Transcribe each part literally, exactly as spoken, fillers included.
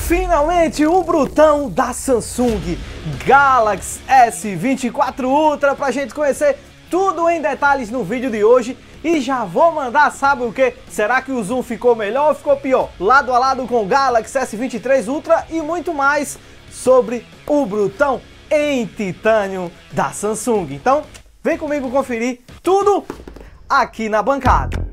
Finalmente o brutão da Samsung Galaxy S vinte e quatro Ultra pra gente conhecer tudo em detalhes no vídeo de hoje. E já vou mandar, sabe o que? Será que o zoom ficou melhor ou ficou pior? Lado a lado com o Galaxy S vinte e três Ultra e muito mais sobre o brutão em titânio da Samsung. Então, vem comigo conferir tudo aqui na bancada.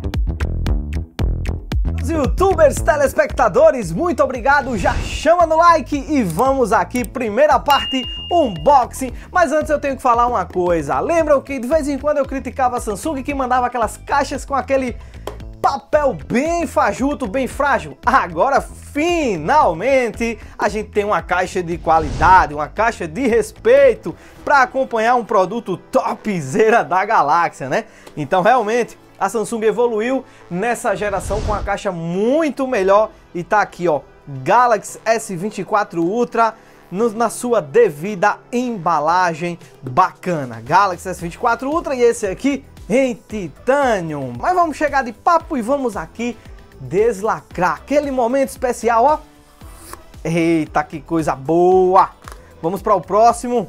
Youtubers, telespectadores, muito obrigado, já chama no like e vamos aqui, primeira parte, unboxing. Mas antes eu tenho que falar uma coisa, lembram que de vez em quando eu criticava a Samsung que mandava aquelas caixas com aquele papel bem fajuto, bem frágil? Agora finalmente a gente tem uma caixa de qualidade, uma caixa de respeito para acompanhar um produto topzera da galáxia, né? Então realmente a Samsung evoluiu nessa geração com a caixa muito melhor e tá aqui, ó, Galaxy S vinte e quatro Ultra no, na sua devida embalagem bacana. Galaxy S vinte e quatro Ultra e esse aqui em titânio. Mas vamos chegar de papo e vamos aqui deslacrar aquele momento especial, ó. Eita, que coisa boa! Vamos para o próximo.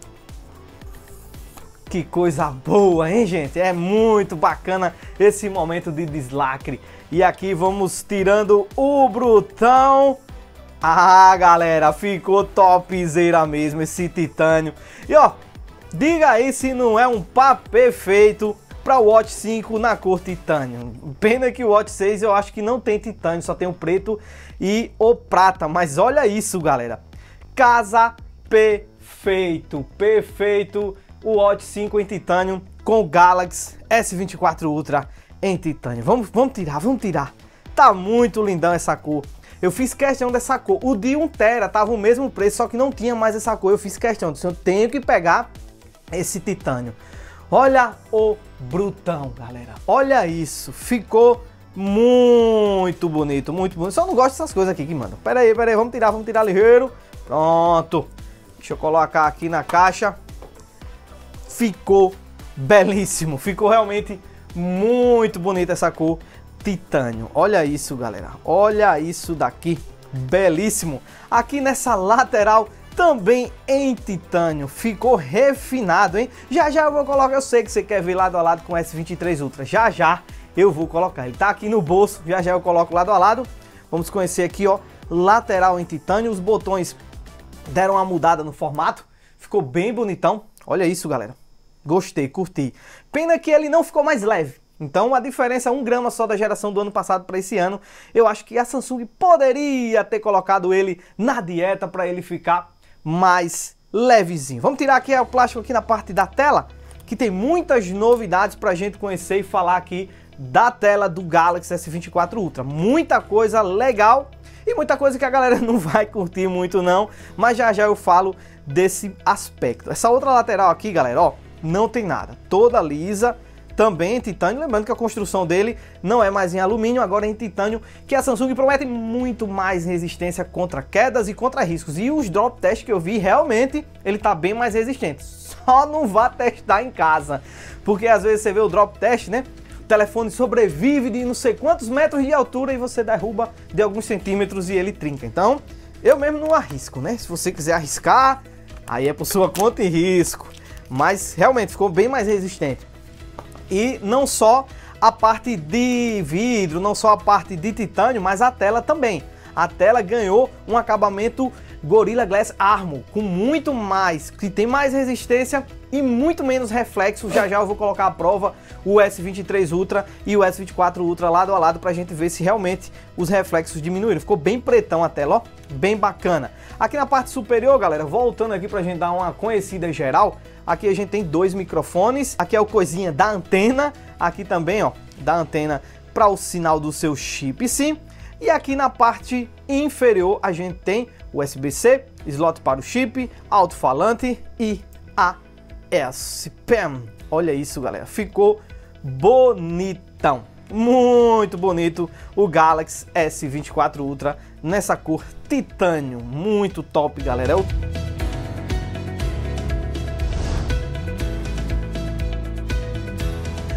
Que coisa boa, hein, gente? É muito bacana esse momento de deslacre. E aqui vamos tirando o brutão. Ah, galera, ficou topzera mesmo esse titânio. E ó, diga aí se não é um papo perfeito para o Watch cinco na cor titânio. Pena que o Watch seis eu acho que não tem titânio, só tem o preto e o prata. Mas olha isso, galera. Casa perfeito, perfeito. O Watch cinco em titânio com o Galaxy S vinte e quatro Ultra em titânio. Vamos, vamos tirar, vamos tirar. Tá muito lindão essa cor. Eu fiz questão dessa cor. O de um tera tava o mesmo preço, só que não tinha mais essa cor. Eu fiz questão, eu tenho que pegar esse titânio. Olha o brutão, galera. Olha isso. Ficou muito bonito, muito bonito. Só não gosto dessas coisas aqui que mandam. Pera aí, pera aí. Vamos tirar, vamos tirar ligeiro. Pronto. Deixa eu colocar aqui na caixa. Ficou belíssimo, ficou realmente muito bonita essa cor titânio. Olha isso, galera, olha isso daqui, belíssimo. Aqui nessa lateral também em titânio, ficou refinado, hein? Já já eu vou colocar, eu sei que você quer ver lado a lado com o S vinte e três Ultra, já já eu vou colocar, ele tá aqui no bolso, já já eu coloco lado a lado. Vamos conhecer aqui, ó, lateral em titânio, os botões deram uma mudada no formato, ficou bem bonitão. Olha isso, galera. Gostei, curti. Pena que ele não ficou mais leve. Então a diferença é um grama só da geração do ano passado para esse ano. Eu acho que a Samsung poderia ter colocado ele na dieta para ele ficar mais levezinho. Vamos tirar aqui o plástico aqui na parte da tela, que tem muitas novidades para a gente conhecer e falar aqui da tela do Galaxy S vinte e quatro Ultra. Muita coisa legal e muita coisa que a galera não vai curtir muito não, mas já já eu falo desse aspecto. Essa outra lateral aqui, galera, ó, não tem nada, toda lisa, também em titânio, lembrando que a construção dele não é mais em alumínio, agora é em titânio, que a Samsung promete muito mais resistência contra quedas e contra riscos, e os drop test que eu vi, realmente, ele tá bem mais resistente, só não vá testar em casa, porque às vezes você vê o drop test, né, o telefone sobrevive de não sei quantos metros de altura e você derruba de alguns centímetros e ele trinca, então, eu mesmo não arrisco, né, se você quiser arriscar, aí é por sua conta e risco. Mas realmente ficou bem mais resistente. E não só a parte de vidro, não só a parte de titânio, mas a tela também. A tela ganhou um acabamento Gorilla Glass Armor, com muito mais, que tem mais resistência e muito menos reflexo. Já já eu vou colocar à prova o S vinte e três Ultra e o S vinte e quatro Ultra lado a lado pra gente ver se realmente os reflexos diminuíram. Ficou bem pretão a tela, ó, bem bacana. Aqui na parte superior, galera, voltando aqui pra gente dar uma conhecida geral, aqui a gente tem dois microfones, aqui é o coisinha da antena, aqui também, ó, da antena para o sinal do seu chip SIM. E aqui na parte inferior a gente tem U S B C, slot para o chip, alto-falante e A S P M. Olha isso, galera, ficou bonitão, muito bonito o Galaxy S vinte e quatro Ultra nessa cor titânio, muito top, galera. É o...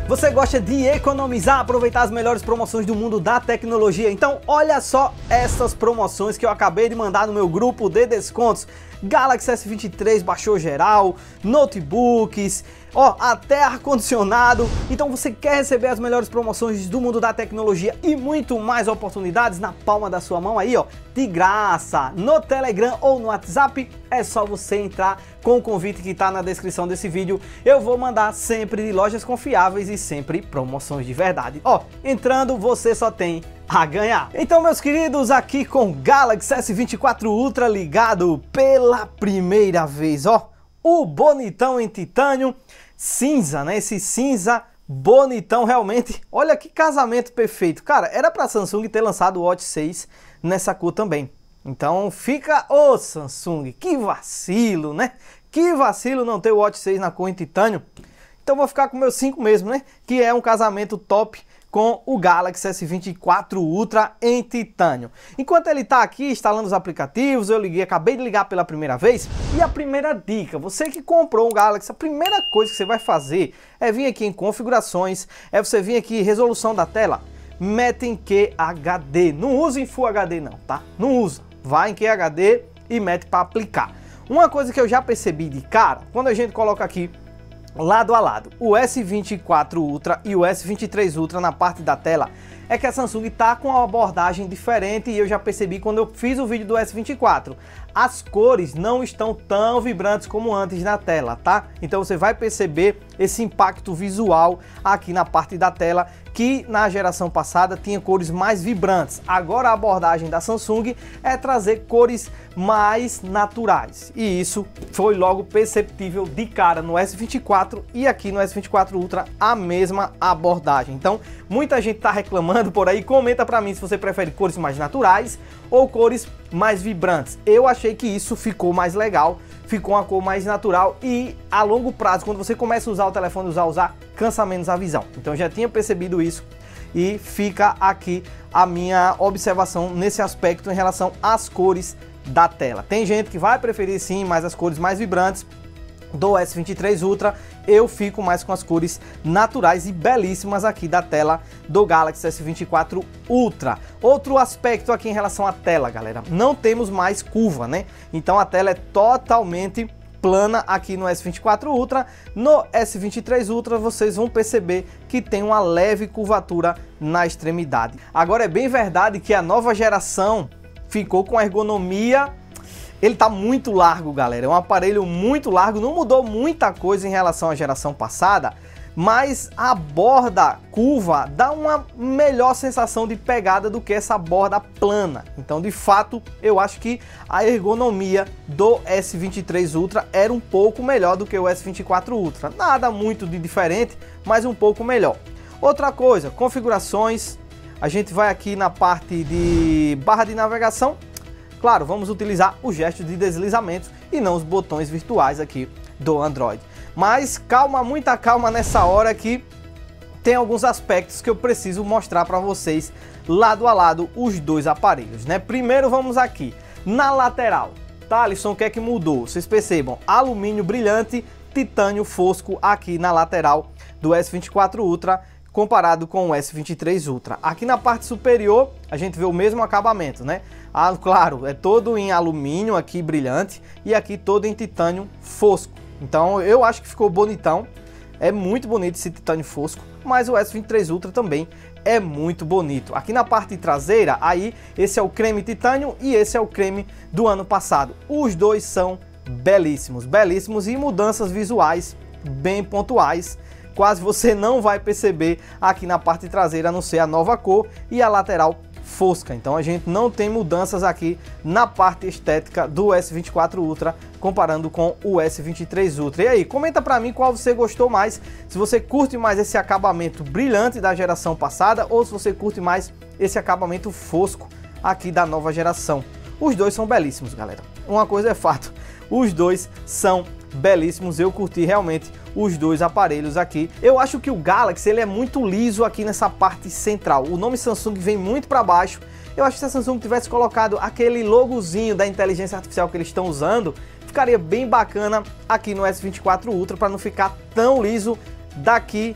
Você gosta de economizar, aproveitar as melhores promoções do mundo da tecnologia? Então olha só essas promoções que eu acabei de mandar no meu grupo de descontos. Galaxy S vinte e três baixou geral, notebooks, ó, até ar-condicionado. Então você quer receber as melhores promoções do mundo da tecnologia e muito mais oportunidades na palma da sua mão aí, ó, de graça, no Telegram ou no WhatsApp? É só você entrar com o convite que tá na descrição desse vídeo. Eu vou mandar sempre de lojas confiáveis e sempre promoções de verdade. Ó, entrando você só tem a ganhar. Então, meus queridos, aqui com Galaxy S vinte e quatro Ultra ligado pela primeira vez, ó, o bonitão em titânio cinza, né? Esse cinza bonitão realmente. Olha que casamento perfeito. Cara, era pra Samsung ter lançado o Watch seis nessa cor também. Então fica, ô Samsung, que vacilo, né? Que vacilo não ter o Watch seis na cor em titânio. Então vou ficar com o meu cinco mesmo, né? Que é um casamento top com o Galaxy S vinte e quatro Ultra em titânio. Enquanto ele está aqui instalando os aplicativos, eu liguei, acabei de ligar pela primeira vez. E a primeira dica, você que comprou um Galaxy, a primeira coisa que você vai fazer é vir aqui em configurações, é você vir aqui em resolução da tela, mete em Q H D. Não usa em Full H D não, tá? Não usa. Vai em Q H D e mete para aplicar. Uma coisa que eu já percebi de cara, quando a gente coloca aqui lado a lado o S vinte e quatro Ultra e o S vinte e três Ultra na parte da tela, é que a Samsung tá com uma abordagem diferente. E eu já percebi quando eu fiz o vídeo do S vinte e quatro, as cores não estão tão vibrantes como antes na tela, tá? Então você vai perceber esse impacto visual aqui na parte da tela, que na geração passada tinha cores mais vibrantes. Agora a abordagem da Samsung é trazer cores mais naturais, e isso foi logo perceptível de cara no S vinte e quatro e aqui no S vinte e quatro Ultra a mesma abordagem. Então muita gente tá reclamando por aí. Comenta pra mim se você prefere cores mais naturais ou cores mais vibrantes. Eu achei que isso ficou mais legal, ficou uma cor mais natural, e a longo prazo, quando você começa a usar o telefone, usar, usar, cansa menos a visão. Então eu já tinha percebido isso e fica aqui a minha observação nesse aspecto em relação às cores da tela. Tem gente que vai preferir sim mais as cores mais vibrantes do S vinte e três Ultra. Eu fico mais com as cores naturais e belíssimas aqui da tela do Galaxy S vinte e quatro Ultra. Outro aspecto aqui em relação à tela, galera, não temos mais curva, né? Então a tela é totalmente plana aqui no S vinte e quatro Ultra. No S vinte e três Ultra vocês vão perceber que tem uma leve curvatura na extremidade. Agora é bem verdade que a nova geração ficou com a ergonomia. Ele tá muito largo, galera, é um aparelho muito largo, não mudou muita coisa em relação à geração passada, mas a borda curva dá uma melhor sensação de pegada do que essa borda plana. Então, de fato, eu acho que a ergonomia do S vinte e três Ultra era um pouco melhor do que o S vinte e quatro Ultra. Nada muito de diferente, mas um pouco melhor. Outra coisa, configurações, a gente vai aqui na parte de barra de navegação. Claro, vamos utilizar os gestos de deslizamento e não os botões virtuais aqui do Android. Mas calma, muita calma nessa hora, que tem alguns aspectos que eu preciso mostrar para vocês lado a lado os dois aparelhos, né? Primeiro vamos aqui na lateral. Thalisson, o que é que mudou? Vocês percebam, alumínio brilhante, titânio fosco aqui na lateral do S vinte e quatro Ultra comparado com o S vinte e três Ultra. Aqui na parte superior a gente vê o mesmo acabamento, né? Ah, claro, é todo em alumínio aqui brilhante e aqui todo em titânio fosco. Então eu acho que ficou bonitão, é muito bonito esse titânio fosco, mas o S vinte e três Ultra também é muito bonito. Aqui na parte traseira, aí esse é o creme titânio e esse é o creme do ano passado. Os dois são belíssimos, belíssimos e mudanças visuais bem pontuais. Quase você não vai perceber aqui na parte traseira, a não ser a nova cor e a lateral fosca. Então a gente não tem mudanças aqui na parte estética do S vinte e quatro Ultra comparando com o S vinte e três Ultra. E aí, comenta pra mim qual você gostou mais, se você curte mais esse acabamento brilhante da geração passada ou se você curte mais esse acabamento fosco aqui da nova geração. Os dois são belíssimos, galera. Uma coisa é fato, os dois são belíssimos. Eu curti realmente os dois aparelhos aqui. Eu acho que o Galaxy ele é muito liso aqui nessa parte central. O nome Samsung vem muito para baixo. Eu acho que se a Samsung tivesse colocado aquele logozinho da inteligência artificial que eles estão usando, ficaria bem bacana aqui no S vinte e quatro Ultra, para não ficar tão liso daqui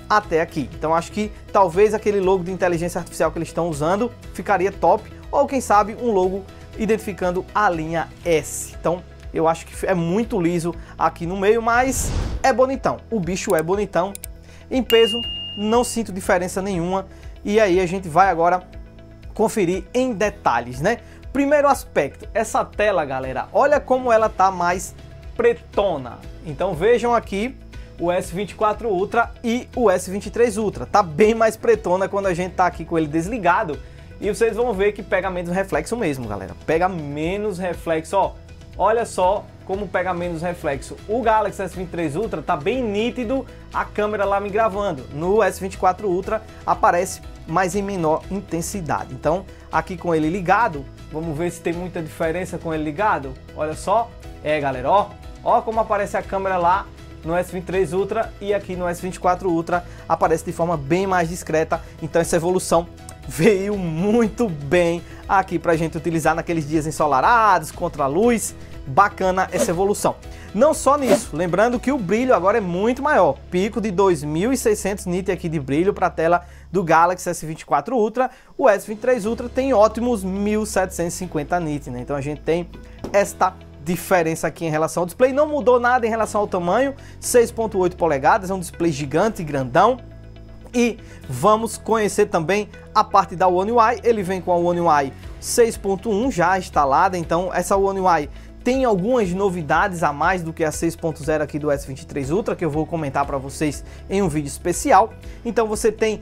até aqui. Então acho que talvez aquele logo de inteligência artificial que eles estão usando ficaria top, ou quem sabe um logo identificando a linha S. Então eu acho que é muito liso aqui no meio, mas é bonitão. O bicho é bonitão. Em peso não sinto diferença nenhuma. E aí a gente vai agora conferir em detalhes, né? Primeiro aspecto, essa tela, galera, olha como ela tá mais pretona. Então vejam aqui o S vinte e quatro Ultra e o S vinte e três Ultra. Tá bem mais pretona quando a gente tá aqui com ele desligado. E vocês vão ver que pega menos reflexo mesmo, galera. Pega menos reflexo, ó. Olha só como pega menos reflexo. O Galaxy S vinte e três Ultra tá bem nítido a câmera lá me gravando. No S vinte e quatro Ultra aparece mais em menor intensidade. Então, aqui com ele ligado, vamos ver se tem muita diferença com ele ligado. Olha só. É, galera, ó. Ó como aparece a câmera lá no S vinte e três Ultra e aqui no S vinte e quatro Ultra aparece de forma bem mais discreta. Então, essa evolução veio muito bem aqui pra gente utilizar naqueles dias ensolarados, contra a luz. Bacana essa evolução. Não só nisso, lembrando que o brilho agora é muito maior. Pico de dois mil e seiscentos nits aqui de brilho para a tela do Galaxy S vinte e quatro Ultra. O S vinte e três Ultra tem ótimos mil setecentos e cinquenta nits, né? Então a gente tem esta diferença aqui em relação ao display. Não mudou nada em relação ao tamanho, seis ponto oito polegadas, é um display gigante e grandão. E vamos conhecer também a parte da One U I. Ele vem com a One U I seis ponto um já instalada, então essa One U I tem algumas novidades a mais do que a seis ponto zero aqui do S vinte e três Ultra, que eu vou comentar para vocês em um vídeo especial. Então você tem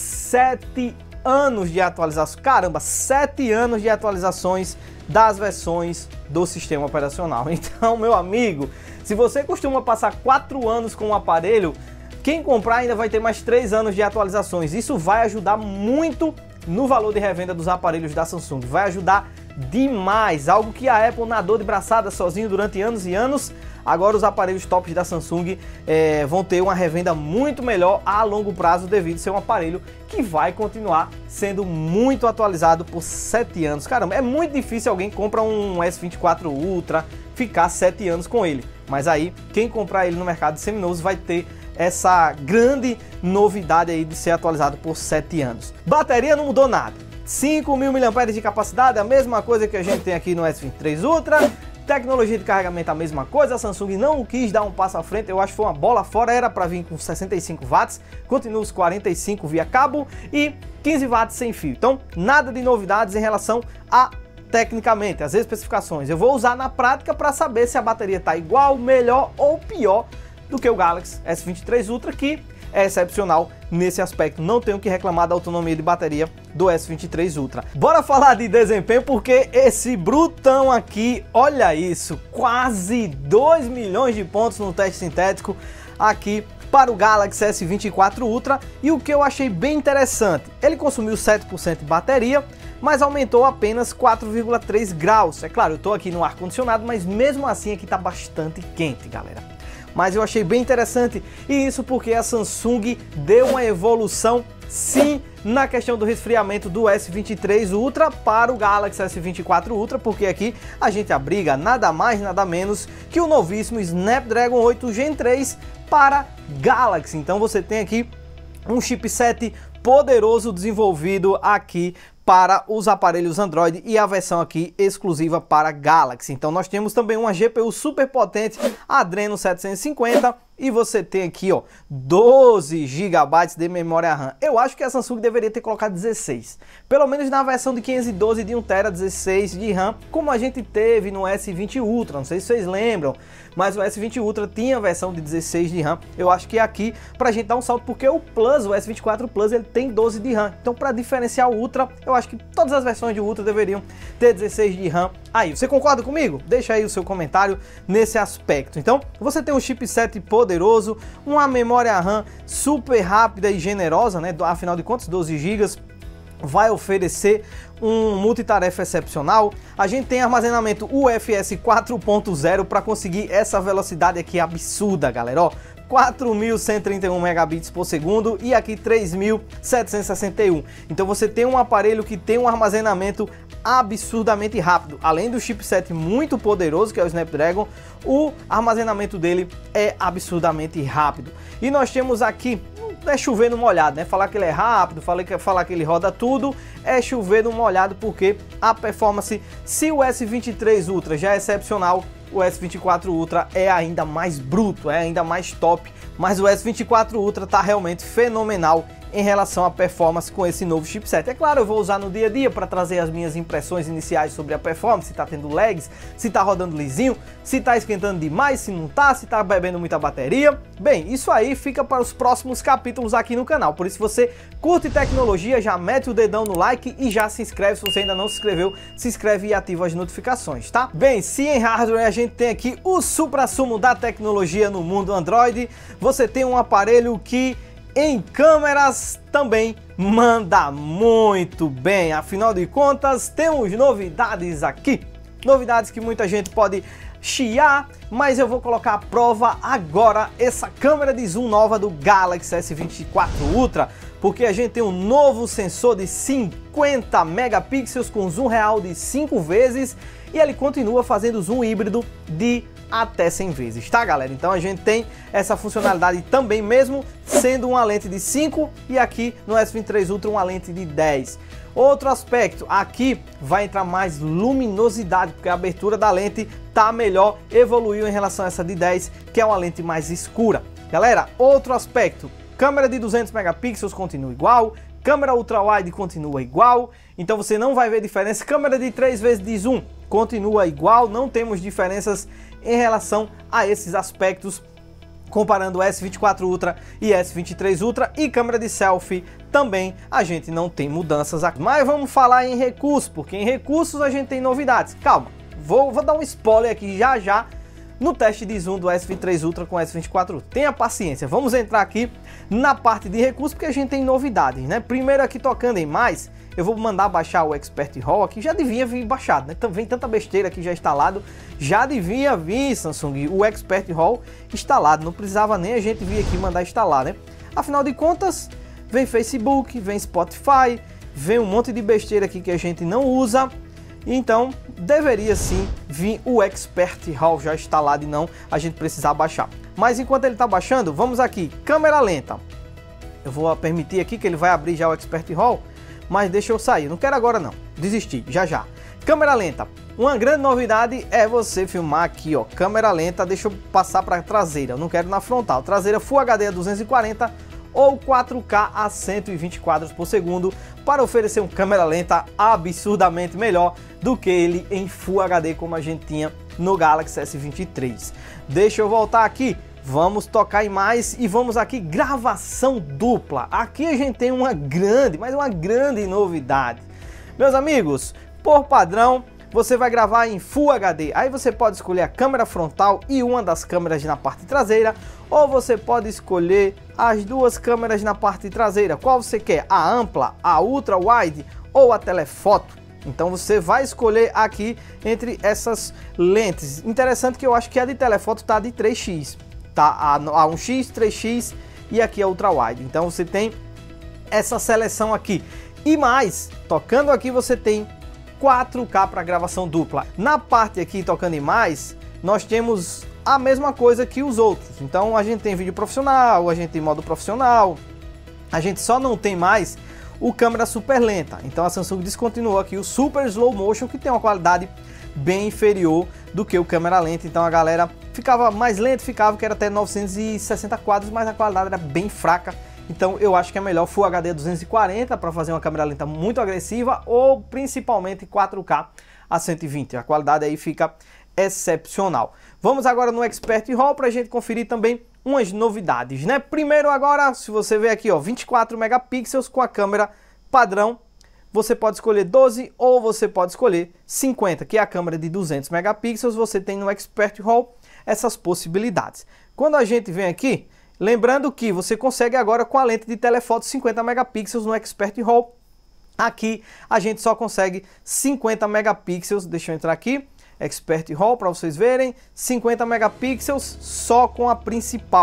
sete anos de atualização, caramba, sete anos de atualizações das versões do sistema operacional. Então, meu amigo, se você costuma passar quatro anos com o aparelho, quem comprar ainda vai ter mais três anos de atualizações. Isso vai ajudar muito no valor de revenda dos aparelhos da Samsung. Vai ajudar demais. Algo que a Apple nadou de braçada sozinho durante anos e anos. Agora os aparelhos tops da Samsung é, vão ter uma revenda muito melhor a longo prazo devido a ser um aparelho que vai continuar sendo muito atualizado por sete anos. Caramba, é muito difícil alguém comprar um S vinte e quatro Ultra ficar sete anos com ele. Mas aí, quem comprar ele no mercado seminoso vai ter essa grande novidade aí de ser atualizado por sete anos. Bateria não mudou nada. cinco mil miliampères-hora de capacidade, a mesma coisa que a gente tem aqui no S vinte e três Ultra. Tecnologia de carregamento a mesma coisa, a Samsung não quis dar um passo à frente, eu acho que foi uma bola fora, era para vir com sessenta e cinco watts, continua os quarenta e cinco via cabo e quinze watts sem fio. Então, nada de novidades em relação a tecnicamente, as especificações. Eu vou usar na prática para saber se a bateria está igual, melhor ou pior do que o Galaxy S vinte e três Ultra, que é excepcional nesse aspecto. Não tenho que reclamar da autonomia de bateria do S vinte e três Ultra. Bora falar de desempenho, porque esse brutão aqui, olha isso, quase dois milhões de pontos no teste sintético aqui para o Galaxy S vinte e quatro Ultra. E o que eu achei bem interessante, ele consumiu sete por cento de bateria, mas aumentou apenas quatro vírgula três graus. É claro, eu estou aqui no ar-condicionado, mas mesmo assim aqui está bastante quente, galera. Mas eu achei bem interessante, e isso porque a Samsung deu uma evolução, sim, na questão do resfriamento do S vinte e três Ultra para o Galaxy S vinte e quatro Ultra, porque aqui a gente abriga nada mais, nada menos que o novíssimo Snapdragon oito Gen três para Galaxy. Então você tem aqui um chipset poderoso desenvolvido aqui para os aparelhos Android e a versão aqui exclusiva para Galaxy. Então nós temos também uma G P U super potente Adreno setecentos e cinquenta e você tem aqui, ó, doze gigabytes de memória RAM. Eu acho que a Samsung deveria ter colocado dezesseis. Pelo menos na versão de quinhentos e doze de um tera, dezesseis de RAM, como a gente teve no S vinte Ultra. Não sei se vocês lembram, mas o S vinte Ultra tinha a versão de dezesseis de RAM. Eu acho que aqui, pra gente dar um salto, porque o Plus, o S vinte e quatro Plus, ele tem doze de RAM. Então, para diferenciar o Ultra, eu acho que todas as versões de Ultra deveriam ter dezesseis de RAM. Aí, você concorda comigo? Deixa aí o seu comentário nesse aspecto. Então, você tem um chipset poderoso, uma memória RAM super rápida e generosa, né? Afinal de contas, doze gigas. Vai oferecer um multitarefa excepcional. A gente tem armazenamento U F S quatro ponto zero para conseguir essa velocidade aqui absurda, galera, ó. quatro mil cento e trinta e um megabits por segundo e aqui três mil setecentos e sessenta e um. Então você tem um aparelho que tem um armazenamento absurdamente rápido. Além do chipset muito poderoso, que é o Snapdragon, o armazenamento dele é absurdamente rápido. E nós temos aqui é chover no molhado, né? Falar que ele é rápido, falar que, falar que ele roda tudo, é chover no molhado, porque a performance, se o S vinte e três Ultra já é excepcional, o S vinte e quatro Ultra é ainda mais bruto, é ainda mais top, mas o S vinte e quatro Ultra tá realmente fenomenal em relação à performance com esse novo chipset. É claro, eu vou usar no dia a dia para trazer as minhas impressões iniciais sobre a performance, se tá tendo lags, se tá rodando lisinho, se tá esquentando demais, se não tá, se tá bebendo muita bateria. Bem, isso aí fica para os próximos capítulos aqui no canal, por isso você curte tecnologia, já mete o dedão no like e já se inscreve, se você ainda não se inscreveu, se inscreve e ativa as notificações, tá? Bem, se em hardware a gente tem aqui o suprassumo da tecnologia no mundo Android, você tem um aparelho que em câmeras também manda muito bem, afinal de contas temos novidades aqui, novidades que muita gente pode chiar, mas eu vou colocar à prova agora essa câmera de zoom nova do Galaxy S vinte e quatro Ultra, porque a gente tem um novo sensor de cinquenta megapixels com zoom real de cinco vezes e ele continua fazendo zoom híbrido de até cem vezes, tá galera? Então a gente tem essa funcionalidade também, mesmo sendo uma lente de cinco e aqui no S vinte e três Ultra uma lente de dez. Outro aspecto, aqui vai entrar mais luminosidade, porque a abertura da lente tá melhor, evoluiu em relação a essa de dez, que é uma lente mais escura. Galera, outro aspecto, câmera de duzentos megapixels continua igual, câmera ultra-wide continua igual, então você não vai ver diferença. Câmera de três vezes de zoom continua igual, não temos diferenças em relação a esses aspectos, comparando o S vinte e quatro Ultra e S vinte e três Ultra. E câmera de selfie também a gente não tem mudanças aqui. Mas vamos falar em recursos, porque em recursos a gente tem novidades. Calma, vou, vou dar um spoiler aqui já já no teste de zoom do S vinte e três Ultra com o S vinte e quatro Ultra. Tenha paciência, vamos entrar aqui na parte de recursos, porque a gente tem novidades, né? Primeiro aqui, tocando em mais, eu vou mandar baixar o Expert Raw aqui, já devia vir baixado, né? Vem tanta besteira aqui já instalado, já devia vir, Samsung, o Expert Raw instalado, não precisava nem a gente vir aqui mandar instalar, né? Afinal de contas, vem Facebook, vem Spotify, vem um monte de besteira aqui que a gente não usa, então deveria sim vir o Expert Raw já instalado e não a gente precisar baixar. Mas enquanto ele está baixando, vamos aqui, câmera lenta. Eu vou permitir aqui que ele vai abrir já o Expert Raw, mas deixa eu sair, não quero agora não, desisti, já já. Câmera lenta, uma grande novidade é você filmar aqui, ó, câmera lenta. Deixa eu passar para a traseira, eu não quero na frontal, traseira Full H D a duzentos e quarenta ou quatro K a cento e vinte quadros por segundo, para oferecer uma câmera lenta absurdamente melhor do que ele em Full H D como a gente tinha no Galaxy S vinte e três. Deixa eu voltar aqui, vamos tocar em mais e vamos aqui, gravação dupla. Aqui a gente tem uma grande, mas uma grande novidade. Meus amigos, por padrão, você vai gravar em Full H D. Aí você pode escolher a câmera frontal e uma das câmeras na parte traseira, ou você pode escolher as duas câmeras na parte traseira. Qual você quer? A ampla, a ultra wide ou a telefoto? Então você vai escolher aqui entre essas lentes. Interessante que eu acho que a de telefoto tá de três x. Tá a um x, três x e aqui a ultra wide. Então você tem essa seleção aqui. E mais, tocando aqui você tem quatro K para gravação dupla. Na parte aqui, tocando em mais, nós temos a mesma coisa que os outros. Então a gente tem vídeo profissional, a gente tem modo profissional, a gente só não tem mais o câmera super lenta. Então a Samsung descontinuou aqui o Super Slow Motion, que tem uma qualidade bem inferior do que o câmera lenta. Então a galera ficava mais lento, ficava que era até novecentos e sessenta quadros, mas a qualidade era bem fraca. Então eu acho que é melhor Full H D duzentos e quarenta para fazer uma câmera lenta muito agressiva, ou principalmente quatro K a cento e vinte. A qualidade aí fica excepcional. Vamos agora no Expert Raw para a gente conferir também umas novidades, né? Primeiro agora, se você ver aqui, ó, vinte e quatro megapixels com a câmera padrão, você pode escolher doze ou você pode escolher cinquenta, que é a câmera de duzentos megapixels. Você tem no Expert Raw essas possibilidades. Quando a gente vem aqui, lembrando que você consegue agora com a lente de telefoto cinquenta megapixels no Expert Raw. Aqui a gente só consegue cinquenta megapixels, deixa eu entrar aqui, Expert Raw para vocês verem, cinquenta megapixels só com a principal.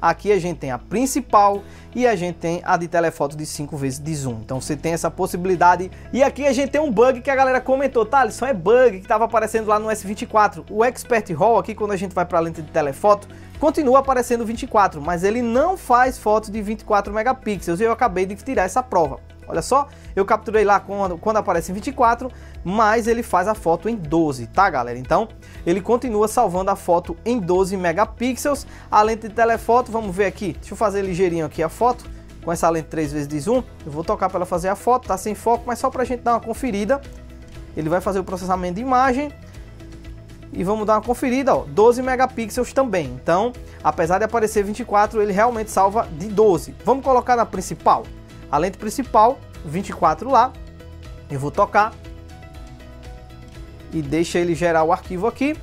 Aqui a gente tem a principal e a gente tem a de telefoto de cinco vezes de zoom. Então você tem essa possibilidade. E aqui a gente tem um bug que a galera comentou, tá? Isso é bug que estava aparecendo lá no S vinte e quatro. O Expert RAW aqui, quando a gente vai para a lente de telefoto, continua aparecendo vinte e quatro, mas ele não faz fotos de vinte e quatro megapixels. E eu acabei de tirar essa prova. Olha só, eu capturei lá quando, quando aparece em vinte e quatro, mas ele faz a foto em doze, tá galera? Então, ele continua salvando a foto em doze megapixels. A lente de telefoto, vamos ver aqui, deixa eu fazer ligeirinho aqui a foto, com essa lente três vezes de zoom. Eu vou tocar para ela fazer a foto, tá sem foco, mas só pra gente dar uma conferida. Ele vai fazer o processamento de imagem. E vamos dar uma conferida, ó, doze megapixels também. Então, apesar de aparecer vinte e quatro, ele realmente salva de doze. Vamos colocar na principal. A lente principal, vinte e quatro lá, eu vou tocar e deixa ele gerar o arquivo aqui.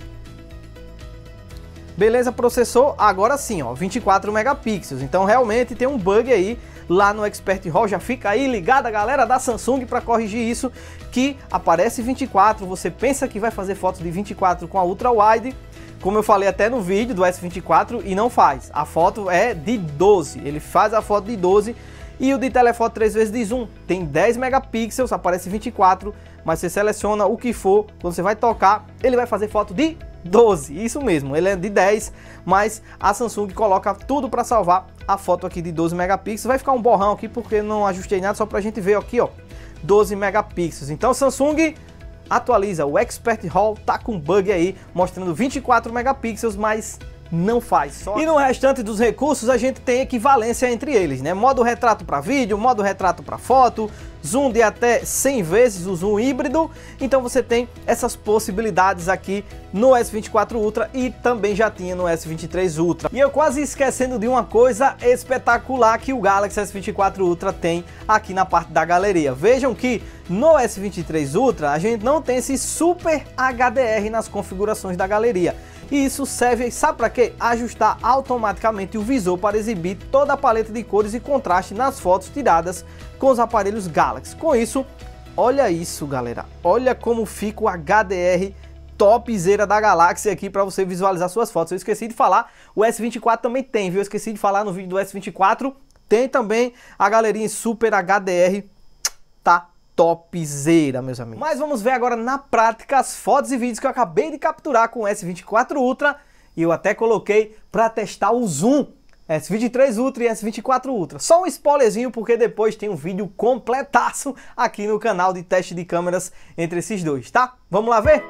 Beleza, processou, agora sim, ó, vinte e quatro megapixels. Então realmente tem um bug aí lá no Expert RAW, já fica aí ligada a galera da Samsung para corrigir isso, que aparece vinte e quatro, você pensa que vai fazer fotos de vinte e quatro com a Ultra Wide, como eu falei até no vídeo do S vinte e quatro, e não faz. A foto é de doze, ele faz a foto de doze. E o de telefoto três vezes de zoom tem dez megapixels, aparece vinte e quatro, mas você seleciona o que for, quando você vai tocar, ele vai fazer foto de doze, isso mesmo, ele é de dez, mas a Samsung coloca tudo para salvar a foto aqui de doze megapixels. Vai ficar um borrão aqui porque não ajustei nada, só pra gente ver aqui, ó, doze megapixels. Então Samsung atualiza, o Expert RAW tá com bug aí, mostrando vinte e quatro megapixels, mas não faz. Só... E no restante dos recursos a gente tem equivalência entre eles, né? Modo retrato para vídeo, modo retrato para foto, zoom de até cem vezes, o zoom híbrido. Então você tem essas possibilidades aqui no S vinte e quatro Ultra e também já tinha no S vinte e três Ultra. E eu quase esquecendo de uma coisa espetacular que o Galaxy S vinte e quatro Ultra tem aqui na parte da galeria. Vejam que no S vinte e três Ultra a gente não tem esse Super H D R nas configurações da galeria. E isso serve, sabe para quê? Ajustar automaticamente o visor para exibir toda a paleta de cores e contraste nas fotos tiradas com os aparelhos Galaxy. Com isso, olha isso galera, olha como fica o H D R topzera da Galaxy aqui para você visualizar suas fotos. Eu esqueci de falar, o S vinte e quatro também tem, viu? Eu esqueci de falar no vídeo do S vinte e quatro, tem também a galeria em Super H D R, tá topzera, meus amigos. Mas vamos ver agora na prática as fotos e vídeos que eu acabei de capturar com o S vinte e quatro Ultra e eu até coloquei para testar o zoom S vinte e três Ultra e S vinte e quatro Ultra. Só um spoilerzinho porque depois tem um vídeo completaço aqui no canal de teste de câmeras entre esses dois, tá? Vamos lá ver?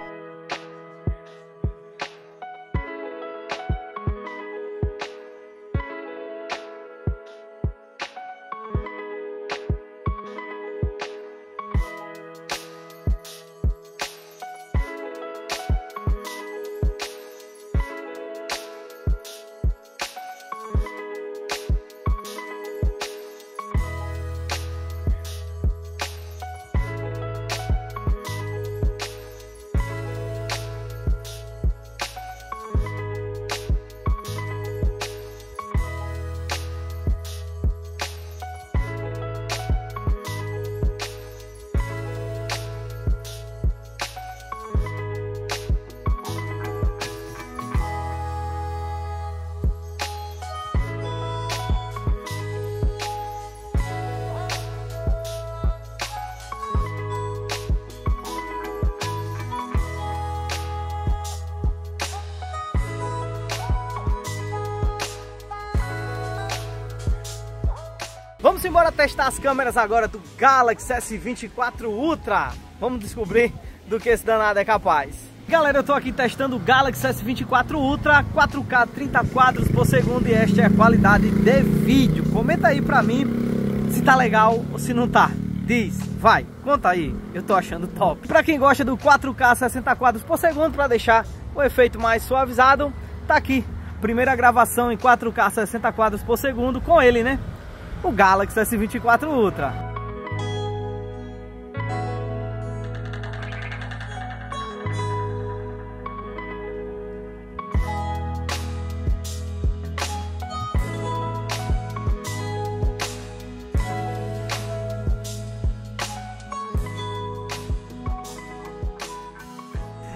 Vamos embora testar as câmeras agora do Galaxy S vinte e quatro Ultra. Vamos descobrir do que esse danado é capaz. Galera, eu tô aqui testando o Galaxy S vinte e quatro Ultra, quatro K trinta quadros por segundo e esta é a qualidade de vídeo. Comenta aí pra mim se tá legal ou se não tá. Diz, vai, conta aí, eu tô achando top. Pra quem gosta do quatro K sessenta quadros por segundo, pra deixar o efeito mais suavizado, tá aqui. Primeira gravação em quatro K sessenta quadros por segundo com ele, né? O Galaxy S vinte e quatro Ultra.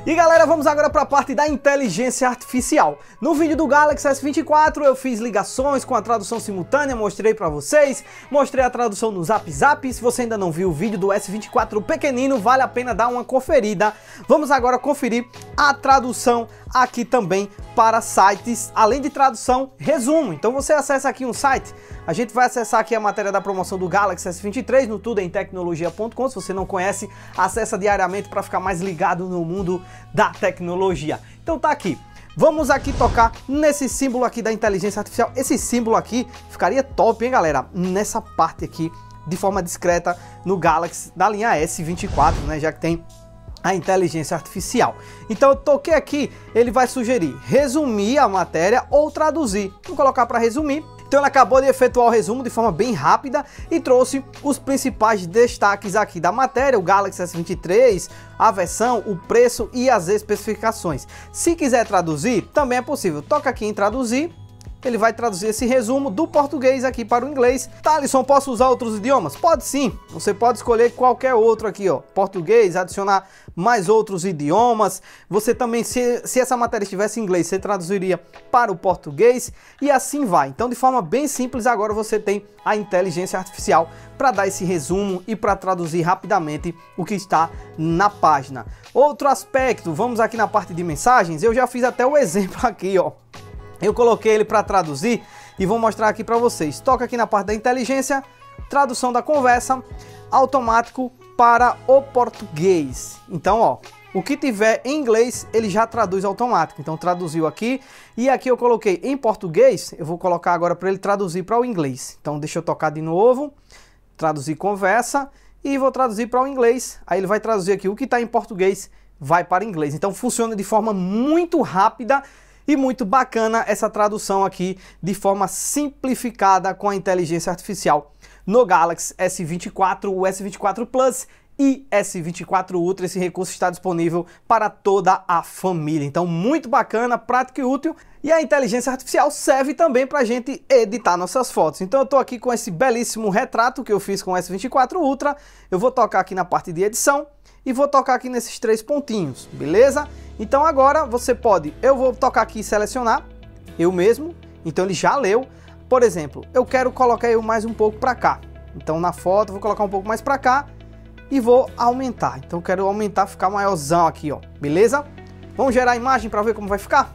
E galera, vamos agora para a parte da inteligência artificial. No vídeo do Galaxy S vinte e quatro eu fiz ligações com a tradução simultânea, mostrei para vocês, mostrei a tradução no Zap Zap. Se você ainda não viu o vídeo do S vinte e quatro pequenino, vale a pena dar uma conferida. Vamos agora conferir a tradução aqui também para sites, além de tradução, resumo. Então você acessa aqui um site, a gente vai acessar aqui a matéria da promoção do Galaxy S vinte e três no tudo em tecnologia ponto com. Se você não conhece, acessa diariamente para ficar mais ligado no mundo da tecnologia. Então tá aqui. Vamos aqui tocar nesse símbolo aqui da inteligência artificial. Esse símbolo aqui ficaria top, hein, galera? Nessa parte aqui, de forma discreta, no Galaxy da linha S vinte e quatro, né? Já que tem a inteligência artificial. Então eu toquei aqui, ele vai sugerir resumir a matéria ou traduzir. Vou colocar para resumir. Então ele acabou de efetuar o resumo de forma bem rápida e trouxe os principais destaques aqui da matéria, o Galaxy S vinte e três, a versão, o preço e as especificações. Se quiser traduzir, também é possível. Toca aqui em traduzir. Ele vai traduzir esse resumo do português aqui para o inglês. Thalisson, posso usar outros idiomas? Pode sim, você pode escolher qualquer outro aqui, ó, português, adicionar mais outros idiomas. Você também, se, se essa matéria estivesse em inglês, você traduziria para o português e assim vai. Então, de forma bem simples, agora você tem a inteligência artificial para dar esse resumo e para traduzir rapidamente o que está na página. Outro aspecto, vamos aqui na parte de mensagens, eu já fiz até o exemplo aqui, ó. Eu coloquei ele para traduzir e vou mostrar aqui para vocês. Toca aqui na parte da inteligência, tradução da conversa, automático para o português. Então, ó, o que tiver em inglês, ele já traduz automático. Então, traduziu aqui e aqui eu coloquei em português, eu vou colocar agora para ele traduzir para o inglês. Então, deixa eu tocar de novo, traduzir conversa e vou traduzir para o inglês. Aí ele vai traduzir aqui o que está em português, vai para inglês. Então, funciona de forma muito rápida e muito bacana essa tradução aqui de forma simplificada com a inteligência artificial no Galaxy S vinte e quatro, o S vinte e quatro Plus e S vinte e quatro Ultra. Esse recurso está disponível para toda a família. Então, muito bacana, prático e útil. E a inteligência artificial serve também para a gente editar nossas fotos. Então, eu estou aqui com esse belíssimo retrato que eu fiz com o S vinte e quatro Ultra. Eu vou tocar aqui na parte de edição e vou tocar aqui nesses três pontinhos, beleza? Então agora você pode, eu vou tocar aqui e selecionar, eu mesmo, então ele já leu. Por exemplo, eu quero colocar eu mais um pouco para cá. Então na foto vou colocar um pouco mais para cá e vou aumentar. Então eu quero aumentar, ficar maiorzão aqui, ó, beleza? Vamos gerar a imagem para ver como vai ficar?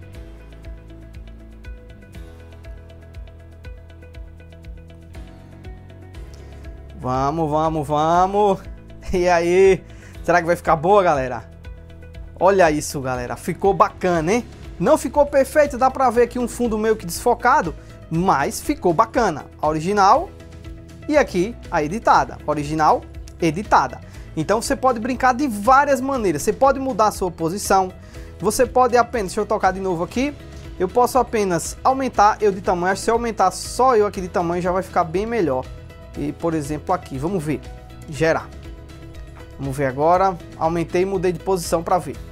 Vamos, vamos, vamos. E aí, será que vai ficar boa, galera? Olha isso, galera, ficou bacana, hein? Não ficou perfeito, dá pra ver aqui um fundo meio que desfocado, mas ficou bacana. A original e aqui a editada. Original, editada. Então você pode brincar de várias maneiras. Você pode mudar a sua posição. Você pode apenas, deixa eu tocar de novo aqui. Eu posso apenas aumentar eu de tamanho. Se eu aumentar só eu aqui de tamanho já vai ficar bem melhor. E por exemplo aqui, vamos ver. Gerar. Vamos ver agora. Aumentei e mudei de posição para ver.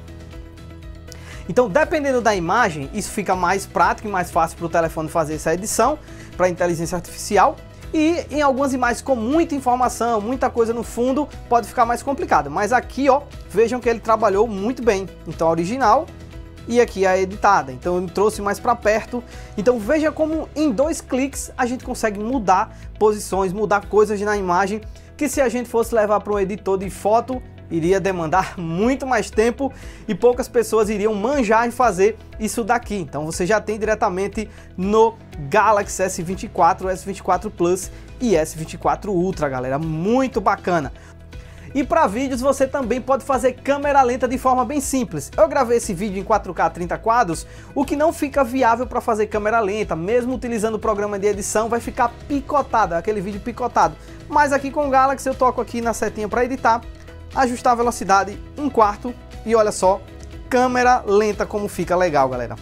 Então, dependendo da imagem, isso fica mais prático e mais fácil para o telefone fazer essa edição para a inteligência artificial. E em algumas imagens com muita informação, muita coisa no fundo, pode ficar mais complicado. Mas aqui, ó, vejam que ele trabalhou muito bem. Então, a original e aqui a editada. Então, eu me trouxe mais para perto. Então, veja como em dois cliques a gente consegue mudar posições, mudar coisas na imagem, que se a gente fosse levar para um editor de foto, iria demandar muito mais tempo e poucas pessoas iriam manjar em fazer isso daqui. Então você já tem diretamente no Galaxy S vinte e quatro, S vinte e quatro Plus e S vinte e quatro Ultra, galera. Muito bacana. E para vídeos você também pode fazer câmera lenta de forma bem simples. Eu gravei esse vídeo em quatro K trinta quadros, o que não fica viável para fazer câmera lenta, mesmo utilizando o programa de edição, vai ficar picotado, aquele vídeo picotado. Mas aqui com o Galaxy eu toco aqui na setinha para editar, ajustar a velocidade um quarto e olha só, câmera lenta como fica legal, galera.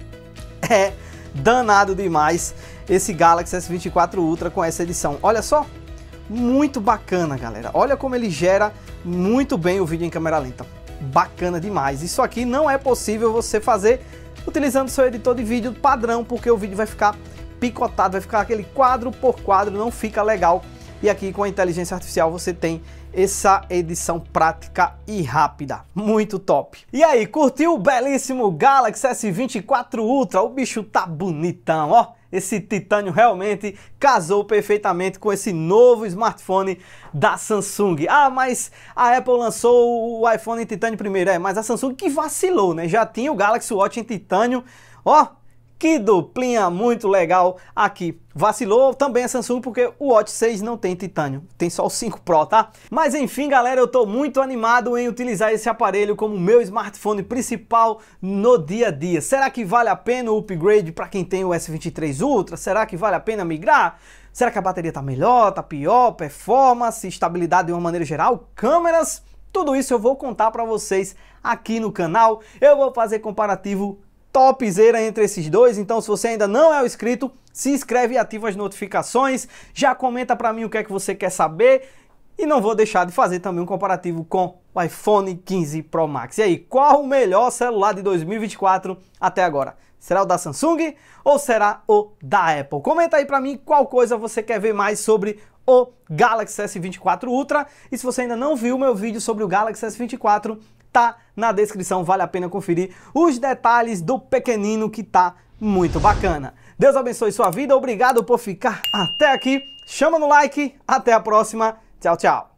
É danado demais esse Galaxy S vinte e quatro Ultra com essa edição. Olha só, muito bacana, galera. Olha como ele gera muito bem o vídeo em câmera lenta. Bacana demais. Isso aqui não é possível você fazer utilizando seu editor de vídeo padrão, porque o vídeo vai ficar picotado, vai ficar aquele quadro por quadro, não fica legal. E aqui com a inteligência artificial você tem essa edição prática e rápida, muito top. E aí, curtiu o belíssimo Galaxy S vinte e quatro Ultra? O bicho tá bonitão, ó. Esse titânio realmente casou perfeitamente com esse novo smartphone da Samsung. Ah, mas a Apple lançou o iPhone em titânio primeiro. É, mas a Samsung que vacilou, né? Já tinha o Galaxy Watch em titânio. Ó, que duplinha muito legal aqui. Vacilou também a Samsung porque o Watch seis não tem titânio, tem só o cinco Pro, tá? Mas enfim, galera, eu tô muito animado em utilizar esse aparelho como meu smartphone principal no dia a dia. Será que vale a pena o upgrade para quem tem o S vinte e três Ultra? Será que vale a pena migrar? Será que a bateria tá melhor, tá pior, performance, estabilidade de uma maneira geral, câmeras? Tudo isso eu vou contar para vocês aqui no canal. Eu vou fazer comparativo topzera entre esses dois, então se você ainda não é inscrito, se inscreve e ativa as notificações, já comenta para mim o que é que você quer saber e não vou deixar de fazer também um comparativo com o iPhone quinze Pro Max. E aí, qual o melhor celular de dois mil e vinte e quatro até agora? Será o da Samsung ou será o da Apple? Comenta aí para mim qual coisa você quer ver mais sobre o Galaxy S vinte e quatro Ultra, e se você ainda não viu o meu vídeo sobre o Galaxy S vinte e quatro, tá na descrição, vale a pena conferir os detalhes do pequenino que tá muito bacana. Deus abençoe sua vida, obrigado por ficar até aqui, chama no like, até a próxima, tchau, tchau.